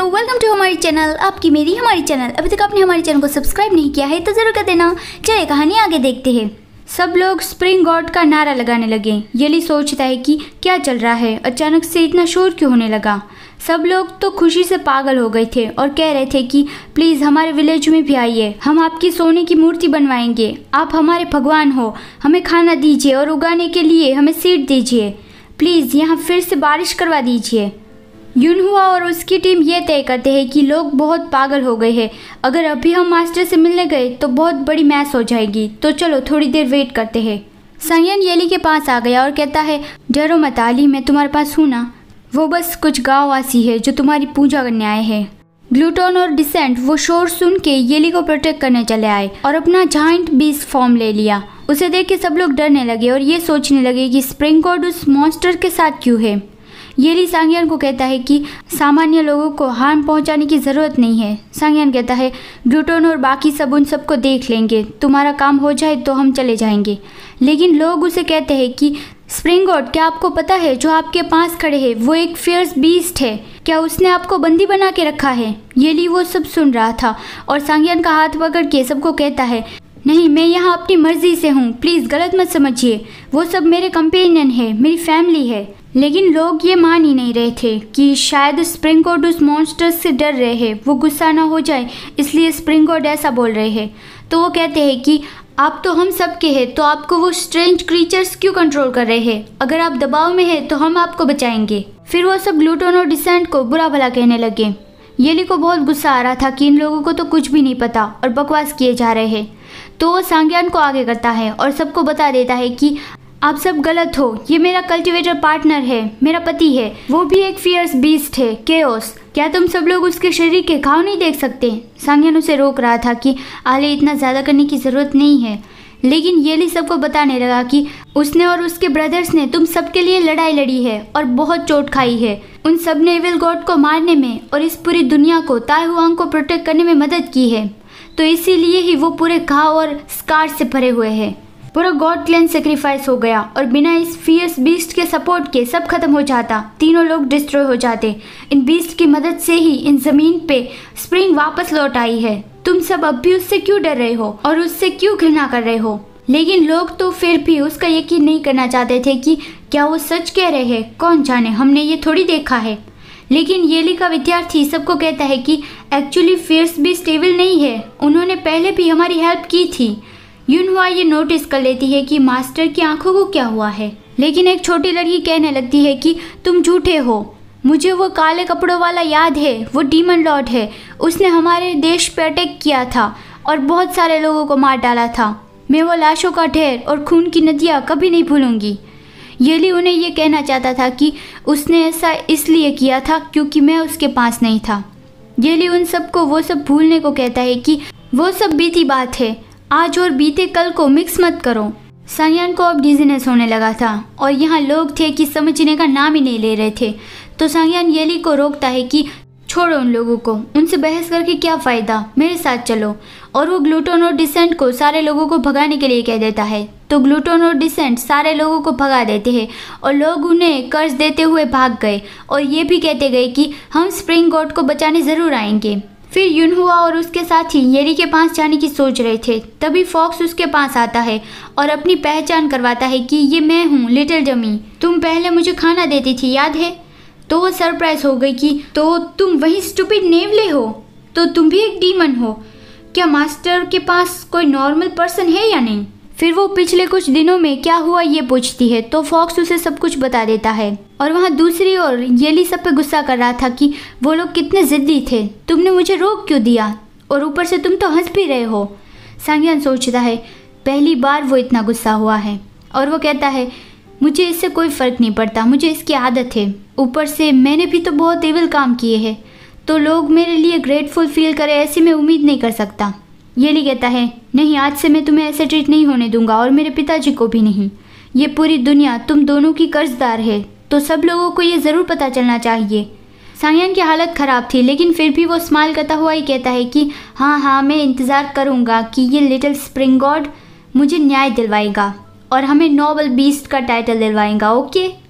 So welcome to हमारी channel, आपकी मेरी हमारी चैनल। अभी तक आपने हमारे चैनल को सब्सक्राइब नहीं किया है तो ज़रूर कर देना। चलिए कहानी आगे देखते हैं। सब लोग स्प्रिंग गॉड का नारा लगाने लगे। येली सोचता है कि क्या चल रहा है, अचानक से इतना शोर क्यों होने लगा। सब लोग तो खुशी से पागल हो गए थे और कह रहे थे कि प्लीज़ हमारे विलेज में भी आइए, हम आपकी सोने की मूर्ति बनवाएंगे, आप हमारे भगवान हो, हमें खाना दीजिए और उगाने के लिए हमें सीड दीजिए, प्लीज़ यहाँ फिर से बारिश करवा दीजिए। यूनहुआ और उसकी टीम ये तय करते हैं कि लोग बहुत पागल हो गए हैं, अगर अभी हम मास्टर से मिलने गए तो बहुत बड़ी मैस हो जाएगी, तो चलो थोड़ी देर वेट करते हैं। सांगियन येली के पास आ गया और कहता है डरो मत आली, मैं तुम्हारे पास हूँ ना। वो बस कुछ गाँववासी है जो तुम्हारी पूजा करने आए हैं। ग्लूटोन और डिसेंट वो शोर सुन के येली को प्रोटेक्ट करने चले आए और अपना जाइंट बीस्ट फॉर्म ले लिया। उसे देख के सब लोग डरने लगे और ये सोचने लगे कि स्प्रिंग गॉड उस मॉन्स्टर के साथ क्यों है। येली सांगियन को कहता है कि सामान्य लोगों को हार्म पहुंचाने की ज़रूरत नहीं है। सांगियन कहता है ग्लूटोन और बाकी सब उन सबको देख लेंगे, तुम्हारा काम हो जाए तो हम चले जाएंगे। लेकिन लोग उसे कहते हैं कि स्प्रिंग गॉड, क्या आपको पता है जो आपके पास खड़े हैं वो एक फियर्स बीस्ट है, क्या उसने आपको बंदी बना के रखा है। येली वो सब सुन रहा था और सांगियन का हाथ पकड़ के सबको कहता है नहीं, मैं यहाँ अपनी मर्जी से हूँ, प्लीज़ गलत मत समझिए, वो सब मेरे कंपेनियन है, मेरी फैमिली है। लेकिन लोग ये मान ही नहीं रहे थे कि शायद स्प्रिंग गॉड उस मॉन्स्टर से डर रहे हैं, वो गुस्सा ना हो जाए इसलिए स्प्रिंग गॉड ऐसा बोल रहे हैं। तो वो कहते हैं कि आप तो हम सब के हैं, तो आपको वो स्ट्रेंज क्रीचर्स क्यों कंट्रोल कर रहे हैं, अगर आप दबाव में हैं तो हम आपको बचाएंगे। फिर वो सब ग्लूटोन और डिसेंट को बुरा भला कहने लगे। येली को बहुत गुस्सा आ रहा था कि इन लोगों को तो कुछ भी नहीं पता और बकवास किए जा रहे हैं। तो वो सांगियन को आगे करता है और सबको बता देता है कि आप सब गलत हो, ये मेरा कल्टीवेटर पार्टनर है, मेरा पति है, वो भी एक फियर्स बीस्ट है, केओस। क्या तुम सब लोग उसके शरीर के घाव नहीं देख सकते। सांगियन उसे रोक रहा था कि आले इतना ज़्यादा करने की ज़रूरत नहीं है, लेकिन येली सबको बताने लगा कि उसने और उसके ब्रदर्स ने तुम सबके लिए लड़ाई लड़ी है और बहुत चोट खाई है। उन सब ने एविल गॉड को मारने में और इस पूरी दुनिया को ताई हुआंग को प्रोटेक्ट करने में मदद की है, तो इसीलिए ही वो पूरे घाव और स्कार से भरे हुए हैं। पूरा गॉड क्लैन सेक्रीफाइस हो गया और बिना इस फियर्स बीस्ट के सपोर्ट के सब खत्म हो जाता, तीनों लोग डिस्ट्रॉय हो जाते। इन बीस्ट की मदद से ही इन जमीन पे स्प्रिंग वापस लौट आई है। तुम सब अब भी उससे क्यों डर रहे हो और उससे क्यों घृणा कर रहे हो। लेकिन लोग तो फिर भी उसका यकीन नहीं करना चाहते थे कि क्या वो सच कह रहे हैं, कौन जाने, हमने ये थोड़ी देखा है। लेकिन येली का विद्यार्थी सबको कहता है कि एक्चुअली फियर्स बीस्ट एविल नहीं है, उन्होंने पहले भी हमारी हेल्प की थी। यूनहुआ ये नोटिस कर लेती है कि मास्टर की आंखों को क्या हुआ है, लेकिन एक छोटी लड़की कहने लगती है कि तुम झूठे हो, मुझे वो काले कपड़ों वाला याद है, वो डीमन लॉर्ड है, उसने हमारे देश पर अटैक किया था और बहुत सारे लोगों को मार डाला था। मैं वो लाशों का ढेर और खून की नदियाँ कभी नहीं भूलूंगी। येली उन्हें ये कहना चाहता था कि उसने ऐसा इसलिए किया था क्योंकि मैं उसके पास नहीं था। येली उन सबको वो सब भूलने को कहता है कि वो सब बीती बात है, आज और बीते कल को मिक्स मत करो। सांगियन को अब डिजीनेस होने लगा था और यहाँ लोग थे कि समझने का नाम ही नहीं ले रहे थे। तो सांगियन येली को रोकता है कि छोड़ो उन लोगों को, उनसे बहस करके क्या फ़ायदा, मेरे साथ चलो। और वो ग्लूटोन और डिसेंट को सारे लोगों को भगाने के लिए कह देता है। तो ग्लूटोन और डिसेंट सारे लोगों को भगा देते हैं और लोग उन्हें कर्ज देते हुए भाग गए और ये भी कहते गए कि हम स्प्रिंग गॉड को बचाने ज़रूर आएंगे। फिर यूनहुआ और उसके साथी येली के पास जाने की सोच रहे थे, तभी फॉक्स उसके पास आता है और अपनी पहचान करवाता है कि ये मैं हूँ, लिटिल डमी, तुम पहले मुझे खाना देती थी, याद है। तो वो सरप्राइज हो गई कि तो तुम वही स्टूपिड नेवले हो, तो तुम भी एक डीमन हो, क्या मास्टर के पास कोई नॉर्मल पर्सन है या नहीं। फिर वो पिछले कुछ दिनों में क्या हुआ ये पूछती है, तो फॉक्स उसे सब कुछ बता देता है। और वहाँ दूसरी ओर येली सब पे गुस्सा कर रहा था कि वो लोग कितने ज़िद्दी थे, तुमने मुझे रोक क्यों दिया, और ऊपर से तुम तो हंस भी रहे हो। सांगियन सोचता है पहली बार वो इतना गुस्सा हुआ है और वो कहता है मुझे इससे कोई फ़र्क नहीं पड़ता, मुझे इसकी आदत है, ऊपर से मैंने भी तो बहुत एविल काम किए हैं, तो लोग मेरे लिए ग्रेटफुल फील करें ऐसी मैं उम्मीद नहीं कर सकता। येली कहता है नहीं, आज से मैं तुम्हें ऐसे ट्रीट नहीं होने दूंगा और मेरे पिताजी को भी नहीं। ये पूरी दुनिया तुम दोनों की कर्जदार है, तो सब लोगों को ये ज़रूर पता चलना चाहिए। सांगियन की हालत ख़राब थी, लेकिन फिर भी वो स्माइल करता हुआ ही कहता है कि हाँ मैं इंतज़ार करूँगा कि ये लिटिल स्प्रिंग गॉड मुझे न्याय दिलवाएगा और हमें नोबल बीस्ट का टाइटल दिलवाएगा, ओके।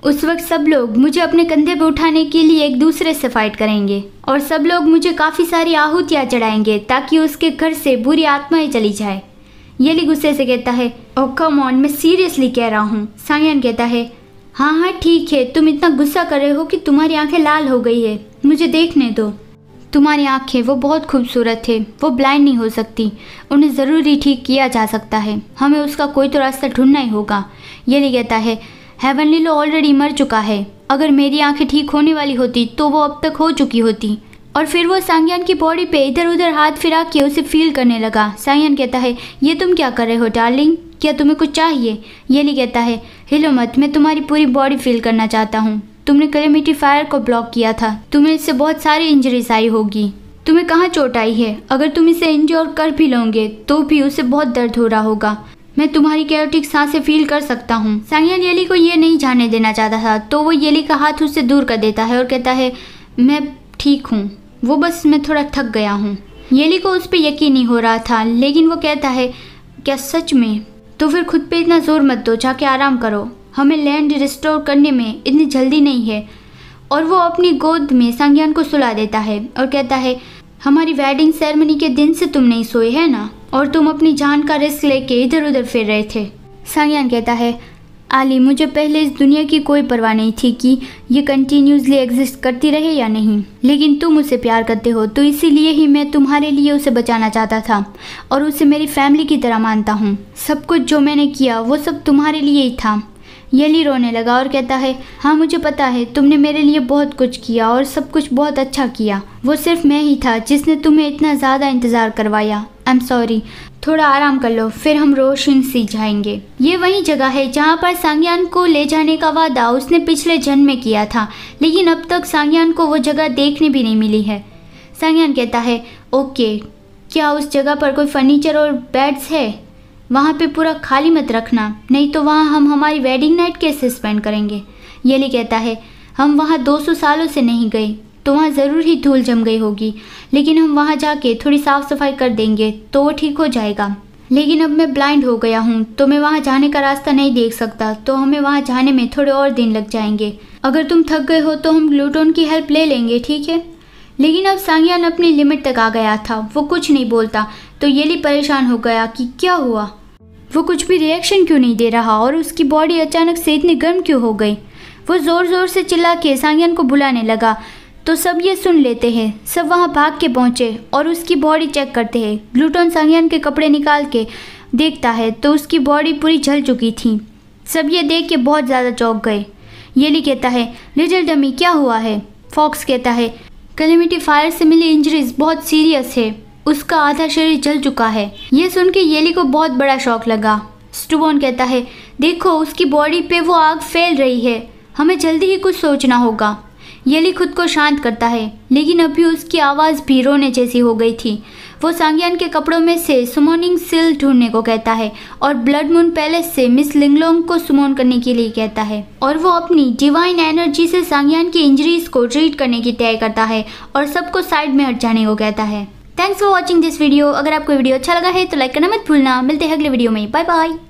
उस वक्त सब लोग मुझे अपने कंधे पर उठाने के लिए एक दूसरे से फाइट करेंगे और सब लोग मुझे काफ़ी सारी आहुतियाँ चढ़ाएंगे ताकि उसके घर से बुरी आत्माएं चली जाए। येली गुस्से से कहता है, ओह कम ऑन, मैं सीरियसली कह रहा हूँ। सांगयान कहता है, हाँ ठीक है, तुम इतना गुस्सा कर रहे हो कि तुम्हारी आंखें लाल हो गई है, मुझे देखने दो। तुम्हारी आंखें वो बहुत खूबसूरत है, वो ब्लाइंड नहीं हो सकती, उन्हें ज़रूर ही ठीक किया जा सकता है, हमें उसका कोई तो रास्ता ढूंढना ही होगा। येली कहता है, हेवनली लो ऑलरेडी मर चुका है, अगर मेरी आंखें ठीक होने वाली होती तो वो अब तक हो चुकी होती। और फिर वो सांगयान की बॉडी पे इधर उधर हाथ फिरा के उसे फील करने लगा। सांगयान कहता है, ये तुम क्या कर रहे हो डार्लिंग, क्या तुम्हें कुछ चाहिए? येली कहता है, हिलो मत, मैं तुम्हारी पूरी बॉडी फील करना चाहता हूँ। तुमने कैलेमिटी फायर को ब्लॉक किया था, तुम्हें इससे बहुत सारी इंजरीज आई होगी। तुम्हें कहाँ चोट आई है? अगर तुम इसे इंजोर कर भी लोगे तो भी उसे बहुत दर्द हो रहा होगा। मैं तुम्हारी कैओटिक सांसें फील कर सकता हूँ। सांगयान येली को ये नहीं जाने देना चाहता था, तो वो येली का हाथ उससे दूर कर देता है और कहता है, मैं ठीक हूँ, वो बस मैं थोड़ा थक गया हूँ। येली को उस पर यकीन नहीं हो रहा था, लेकिन वो कहता है, क्या सच में? तो फिर खुद पे इतना जोर मत दो, जाके आराम करो, हमें लैंड रिस्टोर करने में इतनी जल्दी नहीं है। और वो अपनी गोद में सांगयान को सुला देता है और कहता है, हमारी वेडिंग सेरेमनी के दिन से तुम नहीं सोए है ना, और तुम अपनी जान का रिस्क लेके इधर उधर फिर रहे थे। सांगयान कहता है, आली, मुझे पहले इस दुनिया की कोई परवाह नहीं थी कि ये कंटिन्यूसली एग्जिस्ट करती रहे या नहीं, लेकिन तुम उसे प्यार करते हो तो इसीलिए ही मैं तुम्हारे लिए उसे बचाना चाहता था और उसे मेरी फैमिली की तरह मानता हूँ। सब कुछ जो मैंने किया वो सब तुम्हारे लिए ही था। येली रोने लगा और कहता है, हाँ मुझे पता है, तुमने मेरे लिए बहुत कुछ किया और सब कुछ बहुत अच्छा किया। वो सिर्फ मैं ही था जिसने तुम्हें इतना ज़्यादा इंतज़ार करवाया। आई एम सॉरी, थोड़ा आराम कर लो, फिर हम रोशन सी जाएंगे। ये वही जगह है जहाँ पर सांगयान को ले जाने का वादा उसने पिछले जन्म में किया था, लेकिन अब तक सांगयान को वो जगह देखने भी नहीं मिली है। सांगयान कहता है, ओके, क्या उस जगह पर कोई फर्नीचर और बेड्स है? वहाँ पे पूरा खाली मत रखना, नहीं तो वहाँ हम हमारी वेडिंग नाइट कैसे स्पेंड करेंगे? येली कहता है, हम वहाँ 200 सालों से नहीं गए, तो वहाँ ज़रूर ही धूल जम गई होगी, लेकिन हम वहाँ जाके थोड़ी साफ़ सफाई कर देंगे तो वो ठीक हो जाएगा। लेकिन अब मैं ब्लाइंड हो गया हूँ तो मैं वहाँ जाने का रास्ता नहीं देख सकता, तो हमें वहाँ जाने में थोड़े और दिन लग जाएंगे। अगर तुम थक गए हो तो हम ग्लूटोन की हेल्प ले लेंगे, ठीक है? लेकिन अब सांगयान अपनी लिमिट तक आ गया था, वो कुछ नहीं बोलता, तो येली परेशान हो गया कि क्या हुआ, वो कुछ भी रिएक्शन क्यों नहीं दे रहा और उसकी बॉडी अचानक से इतनी गर्म क्यों हो गई। वो ज़ोर ज़ोर से चिल्ला के सांगयान को बुलाने लगा, तो सब ये सुन लेते हैं। सब वहाँ भाग के पहुँचे और उसकी बॉडी चेक करते हैं। ग्लूटोन सांगयान के कपड़े निकाल के देखता है तो उसकी बॉडी पूरी जल चुकी थी। सब ये देख के बहुत ज़्यादा चौंक गए। येली कहता है, लिटिल डमी, क्या हुआ है? फॉक्स कहता है, कैलेमिटी फायर से मिली इंजरीज बहुत सीरियस है, उसका आधा शरीर जल चुका है। ये सुन के येली को बहुत बड़ा शौक लगा। स्टूबॉन कहता है, देखो उसकी बॉडी पे वो आग फैल रही है, हमें जल्दी ही कुछ सोचना होगा। येली खुद को शांत करता है, लेकिन अभी उसकी आवाज़ भी रोने जैसी हो गई थी। वो सांगयान के कपड़ों में से सुमोनिंग सिल ढूंढने को कहता है और ब्लड मून पैलेस से मिस लिंगलोंग को सुमोन करने के लिए कहता है, और वो अपनी डिवाइन एनर्जी से सांगयान की इंजरीज को ट्रीट करने की तय करता है और सबको साइड में हट जाने को कहता है। Thanks for watching this video. अगर आपको वीडियो अच्छा लगा है तो लाइक करना मत भूलना। मिलते हैं अगले वीडियो में, बाय बाय।